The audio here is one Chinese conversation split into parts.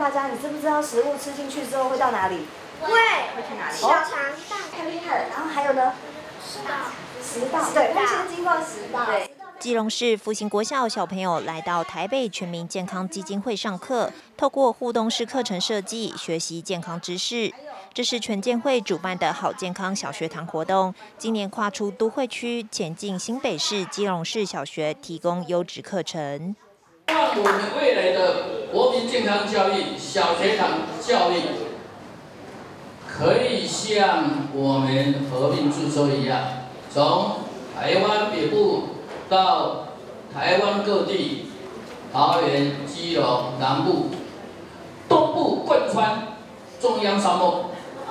大家，你知不知道食物吃进去之后会到哪里？ 会去哪里？ 小肠道。 太厉害了。然后还有呢？食道。对，会先经过食道。对。 基隆市复兴国小小朋友来到台北全民健康基金会上课，透过互动式课程设计，学习健康知识。这是全健会主办的好健康小学堂活动，今年跨出都会区，前进新北市、基隆市小学，提供优质课程。 让我们未来的国民健康教育、小学堂教育，可以像我们合并注册一样，从台湾北部到台湾各地，桃园、基隆、南部、东部贯穿中央山脉，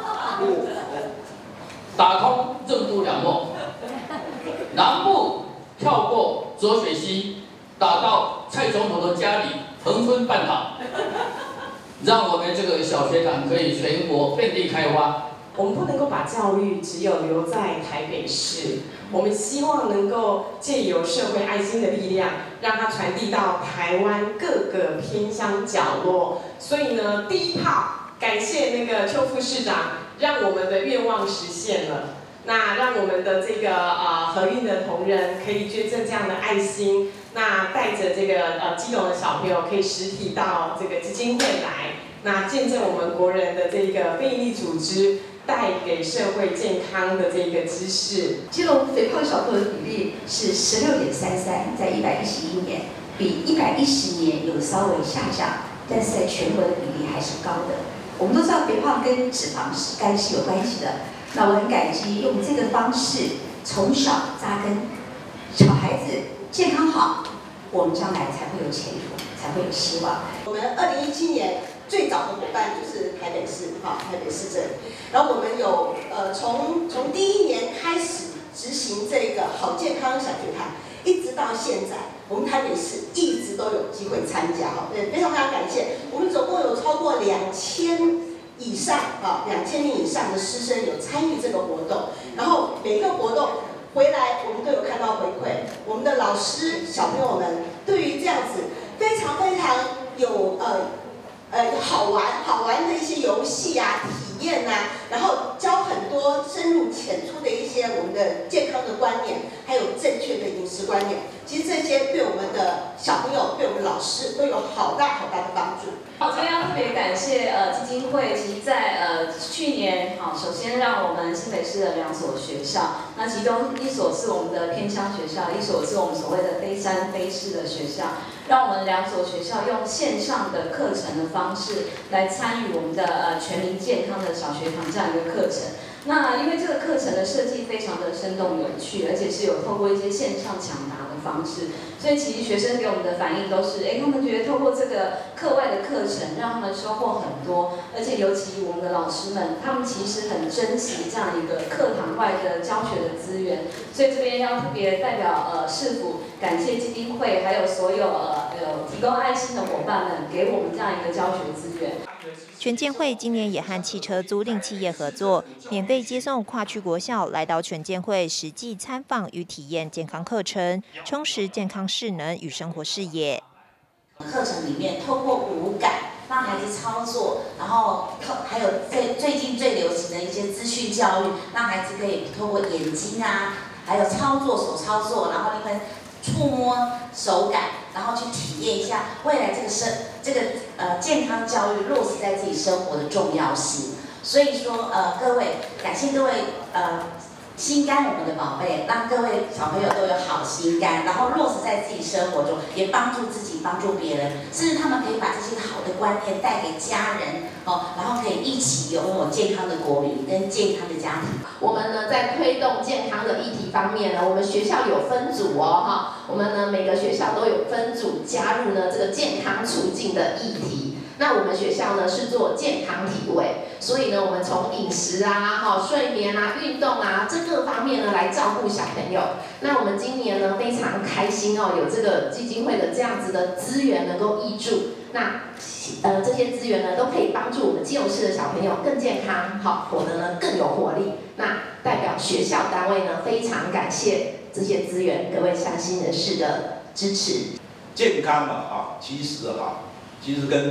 打通任督两脉，南部跳过浊水溪，打到蔡总统的家里，恒春半岛，让我们这个小学堂可以全国遍地开花。 我们不能够把教育只有留在台北市，我们希望能够借由社会爱心的力量，让它传递到台湾各个偏乡角落。所以呢，第一炮感谢那个邱副市长，让我们的愿望实现了。那让我们的这个合运的同仁可以捐赠这样的爱心，那带着这个基隆的小朋友可以实体到这个基金会来，那见证我们国人的这个非营利组织带给社会健康的这个知识。 基隆肥胖小朋友的比例是16.33，在111年，比110年有稍微下降，但是在全国的比例还是高的。我们都知道肥胖跟脂肪肝是有关系的。那我很感激用这个方式从小扎根，小孩子健康好，我们将来才会有前途，才会有希望。 我们2017年最早的伙伴就是台北市，台北市政。然后我们有从第一年开始执行这个好健康小学堂，一直到现在，我们台北市一直都有机会参加，对，非常非常感谢。我们总共有超过2000以上，2000名以上的师生有参与这个活动，然后每个活动回来，我们都有看到回馈。我们的老师、小朋友们对于这样子非常非常有好玩的一些游戏啊、体验啊，然后教很多深入浅出的一些我们的健康的观念，还有正确的饮食观念。其实这些对我们的小朋友、对我们老师都有好大好大的帮助。 这边要特别感谢基金会，其实在去年首先让我们新北市的2所学校，那其中一所是我们的偏乡学校，一所是我们所谓的非山非市的学校，让我们2所学校用线上的课程的方式来参与我们的全民健康的小学堂这样一个课程。那因为这个课程的设计非常的生动有趣，而且是有透过一些线上抢答的方式，所以其实学生给我们的反应都是，他们觉得透过这个课外的课程，让他们收获很多，而且尤其我们的老师们，他们其实很珍惜这样一个课堂外的教学的资源，所以这边要特别代表市府感谢基金会，还有所有提供爱心的伙伴们，给我们这样一个教学资源。 全健会今年也和汽车租赁企业合作，免费接送跨区国小来到全健会实际参访与体验健康课程，充实健康势能与生活视野。 课程里面透过五感让孩子操作，然后还有最近最流行的一些资讯教育，让孩子可以透过眼睛啊，还有操作手操作，然后你们触摸手感，然后去体验一下未来这个健康教育落实在自己生活的重要性。所以说各位，感谢各位心肝我们的宝贝，让各位小朋友都有好心肝，然后落实在自己生活中，也帮助自己，帮助别人，甚至他们可以把这些好的观念带给家人然后可以一起拥有健康的国民跟健康的家庭。 我们呢在推动健康的议题方面呢，我们学校有分组我们呢每个学校都有分组加入呢这个健康促进的议题。那我们学校呢是做健康体位，所以呢我们从饮食啊、睡眠啊、运动啊这各方面呢来照顾小朋友。那我们今年呢非常开心有这个基金会的这样子的资源能够挹注，那这些资源呢都可以帮助我们基隆市的小朋友更健康，活得呢更有活力。那代表学校单位呢非常感谢这些资源各位善心人士的支持。 健康其实跟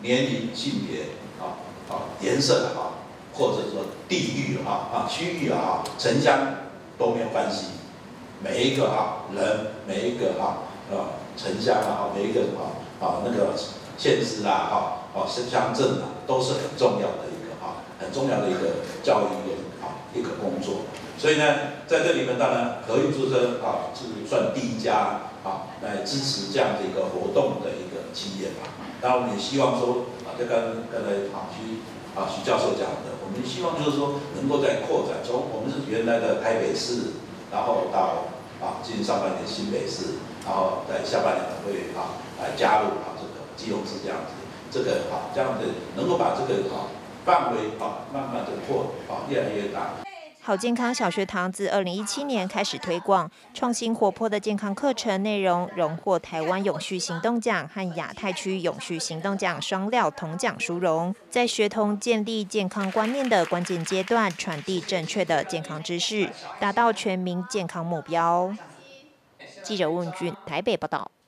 年龄、性别颜色或者说地域区域城乡都没有关系。每一个人，每一个城乡每一个那个县市乡镇都是很重要的一个教育一个工作。所以呢，在这里面当然合运注册是算第一家来支持这样的一个活动的一个企业吧。那我们也希望说就刚才徐教授讲的，我们希望就是说能够再扩展，从我们是原来的台北市，然后到今年上半年新北市，然后在下半年会来加入这个基隆市这样子，这样子能够把这个范围慢慢的扩越来越大。 好健康小学堂自2017年开始推广，创新活泼的健康课程内容荣获台湾永续行动奖和亚太区永续行动奖双料铜奖殊荣，在学童建立健康观念的关键阶段，传递正确的健康知识，达到全民健康目标。记者问俊台北报道。